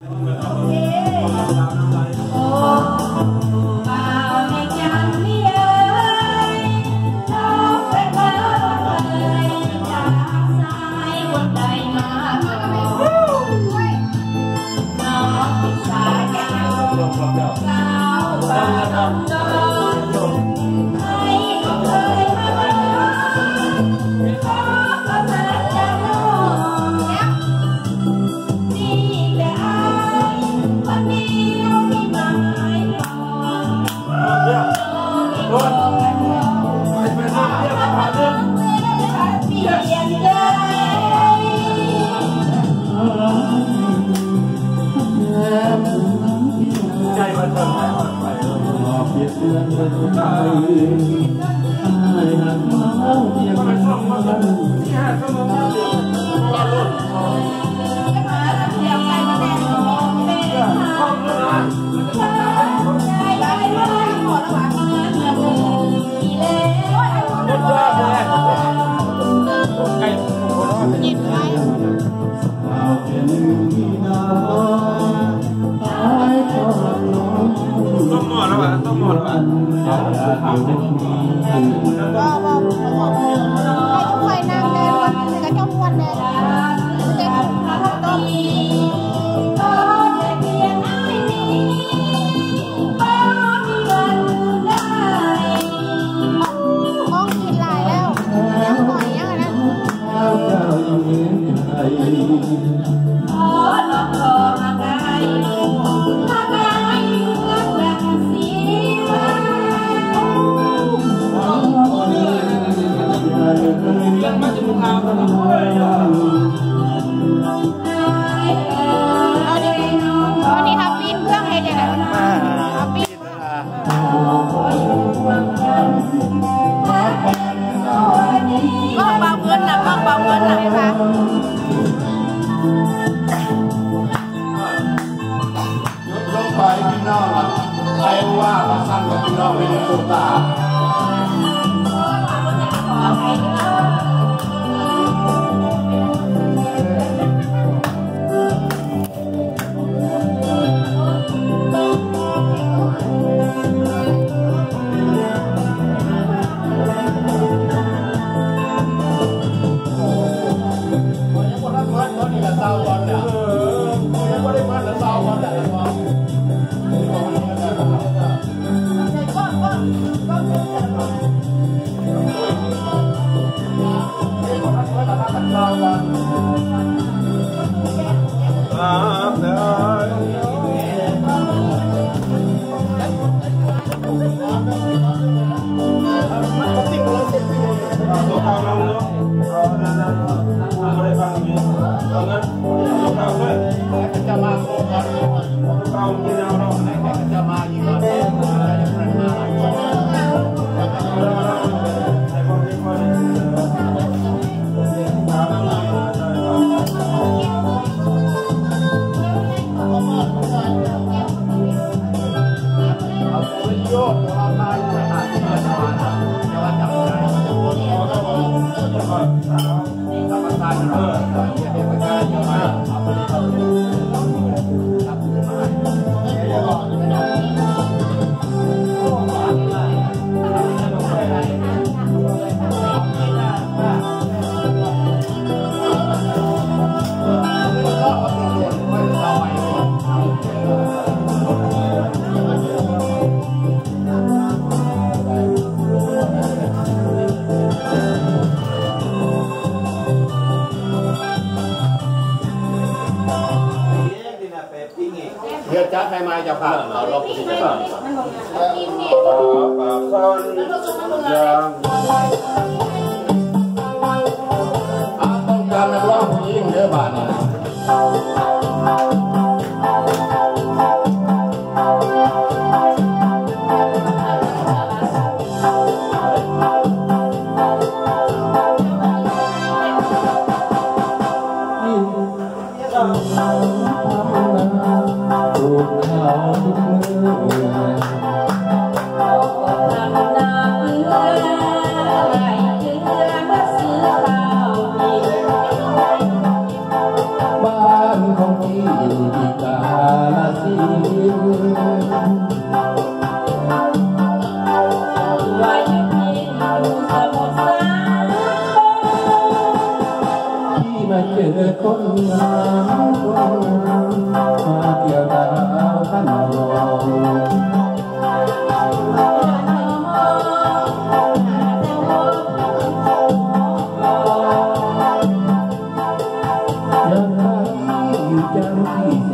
บ้านของพี่อยู่ที่กา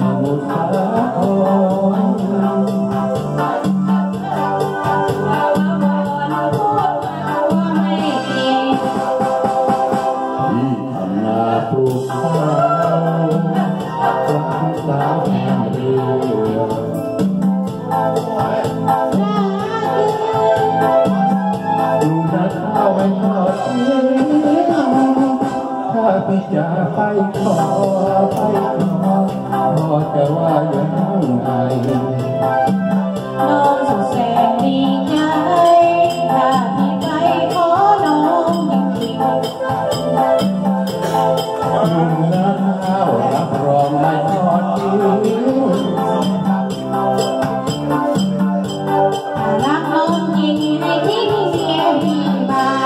มุทรสาคปลูกข้าวรักษาแผ่นเรือดูนาข้าวไม่ทอดทิ้งถ้าพี่จะไปขอพ่อจะว่าอย่างไรน้องสุดแสนดีใจถ้าพี่ไปขอน้องจริงๆดูนาข้าวรับรองไม่ทอดทิ้งรักน้องจริงให้ทิ้งเสียพี่บ้าง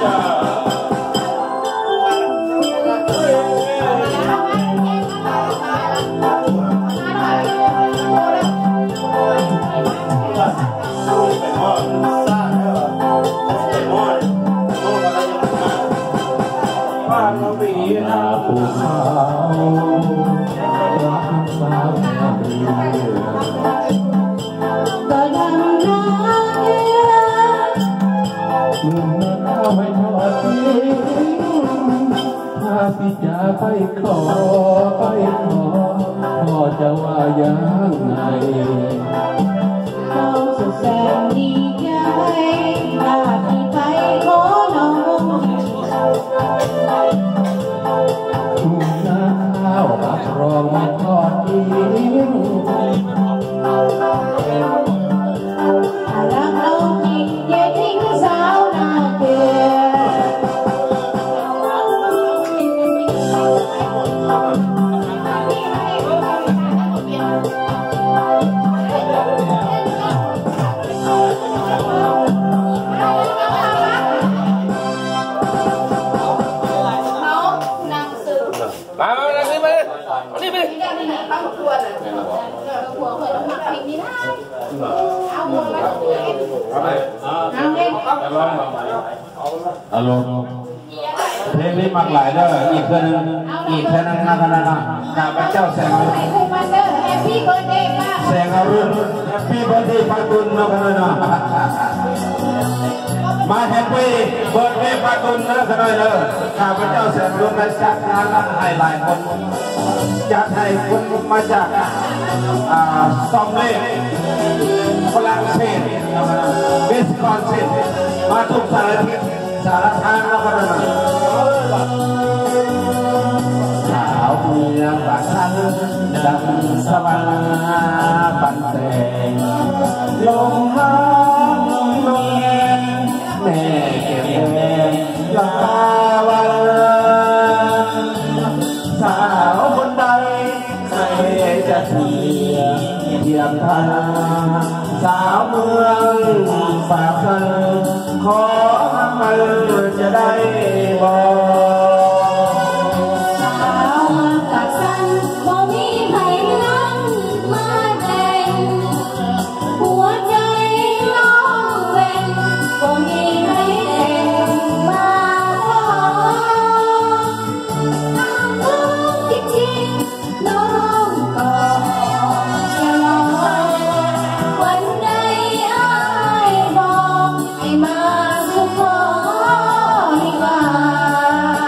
นาภูเขารักษาแผ่นเรือก็ดำน้ำเดูนาข้าวไม่ทอดทิ้งถ้าพี่จะไปขอพ่อจะว่าอย่างไรน้องสุดแสนดีใจถ้าพี่ไปขอน้องดูนาข้าวรับรองไม่ทอดทิ้งรักน้องจริงอย่าทิ้งสาวนาเกลือมานั่งนี่มานี่ไปตั้งตัวเลยหัวเคยต้องหมักเพลงนี้ได้เอาหัวมาเอาเลยอารมณ์เพลงนี้มักหลายเด้ออีกเพื่อนนั่งนะข้าพเจ้าแสงอรุณแฮปปี้เบิร์ธเดย์ค่ะแสงอรุณแฮปปี้เบิร์ธเดย์ปาตุนนะพนันมาแฮปปี้เบิร์ธเดย์ปาตุนนะพนันข้าพเจ้าแสงอรุณได้จัดงานให้หลายคนจัดให้คนมาจากซอมเล่ฝรั่งเศสเวสคอนซินมาทุกสารทิศสารทางนะพนันสาวเมืองปากทันดังสวรรค์ปันแสงลงหางลงแงแม่เก็บแดงลาวันสาวคนใดใครจะเทียมทันสาวเมืองปากทันขอมันจะได้บอกสาวมาตัดสั้นบ่มีใครนั่งมาแต่งหัวใจน้องเป็นบ่มีใครแต่งมาขอจริงๆน้องก็จะรอวันใดอ้ายบอกให้มาสู่ขอดีกว่า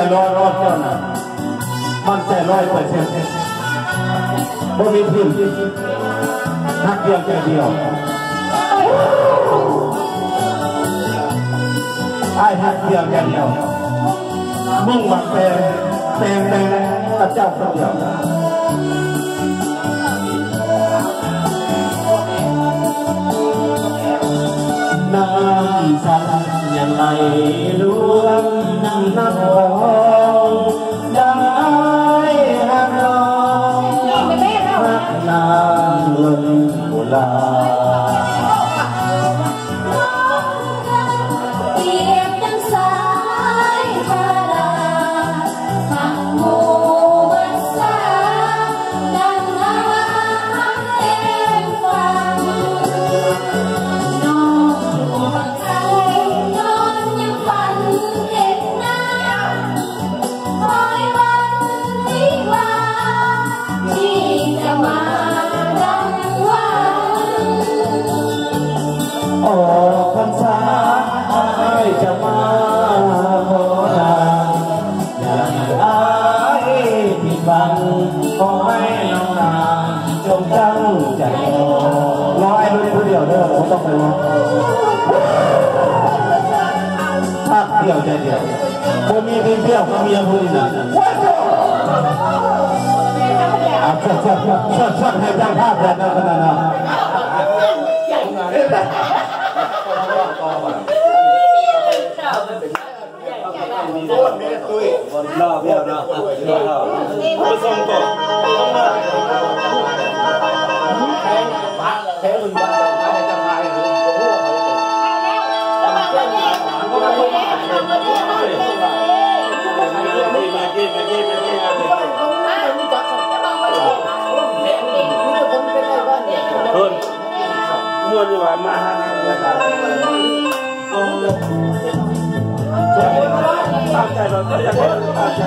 รอเจ้าน่ะมันใจ100%บ่มีทีมนักเดียวแค่เดียวไอ้ฮักเดียวแค่เดียวมึงบักแต่งกับเจ้าคนเดียวน้ำสันยังไหลล้วนน้ำน้องดังไอ้ฮักน้องรักนางลมโบราเปรียบดังสายพาราหักหมู่บัดสาดังน้ำเต็มฟังน้องอยู่ไกลนอนยังฝันเห็นหน้าคอยวันที่ว่าที่จะมาดังวันออกพรรษาไอ้จะมาขอทางอย่าให้ไอ้ผิดหวังขอให้น้องนางจงตั้งใจรอไอ้คนเดียวเด้อผมต้องไปรอภาคเดียวใจเดียวผมมีเพียงเดียวผมมีอย่างอื่นนะชดให้จ้างภาพแบบนั้นนะรอบเดียวนะมาส่งต่อแค่คุณบ้านจะมาจะพายหรือหัวเขาม้วนอยู่ว่ามาหาตามใจเราก็อยากให้ตามใจ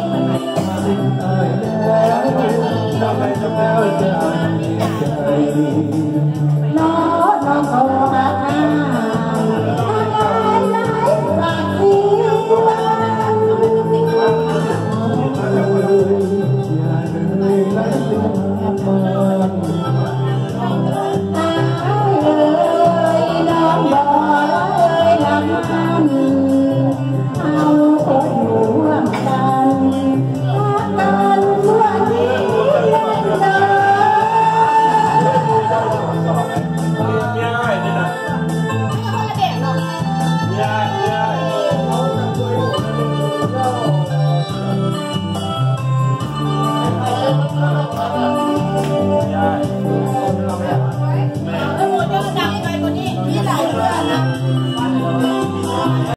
Hãy subscribe cho kênh Ghiền Mì Gõ để không bỏ lỡ ย